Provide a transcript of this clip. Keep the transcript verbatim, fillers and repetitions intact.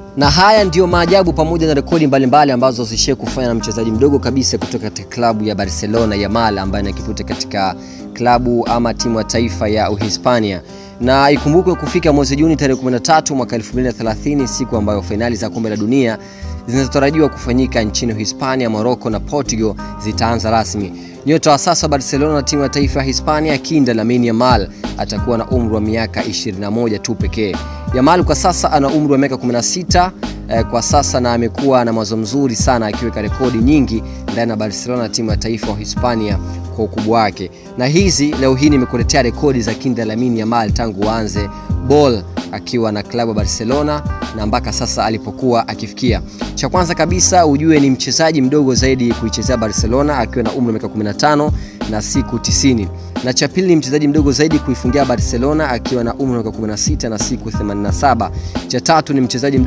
Na haya ndio maajabu pamoja na rekodi mbalimbali ambazo zishe kufanya na mchezaji mdogo kabisa kutoka katika klabu ya Barcelona, Yamal, ambaye anakiputa katika klabu ama timu ya taifa ya Uhispania. Na ikumbukwe kufika mwezi Juni tarehe kumi na tatu mwaka elfu mbili na thelathini, siku ambayo finali za kombe la dunia zinazotarajiwa kufanyika nchini Uhispania, Morocco na Portugal zitaanza rasmi. Nyota wa sasa Barcelona na timu ya taifa ya Hispania kinda Lamine Yamal atakuwa na umri wa miaka ishirini na moja tu pekee. Yamal kwa sasa ana umri wa miaka kumi na sita eh, kwa sasa, na amekuwa na mwanzo mzuri sana akiweka rekodi nyingi ndani ya Barcelona na timu ya taifa ya Hispania kwa ukubwa wake. Na hizi leo hii nimekuletea rekodi za kinda Lamine Yamal tangu aanze ball akiwa na klabu Barcelona na mpaka sasa alipokuwa akifikia. Cha kwanza kabisa ujue ni mchezaji mdogo zaidi kuichezea Barcelona akiwa na umri wa miaka kumi na tano na siku tisini. Na cha pili ni mchezaji mdogo zaidi kuifungia Barcelona akiwa na umri wa miaka kumi na sita na siku themanini na saba. Cha tatu ni mchezaji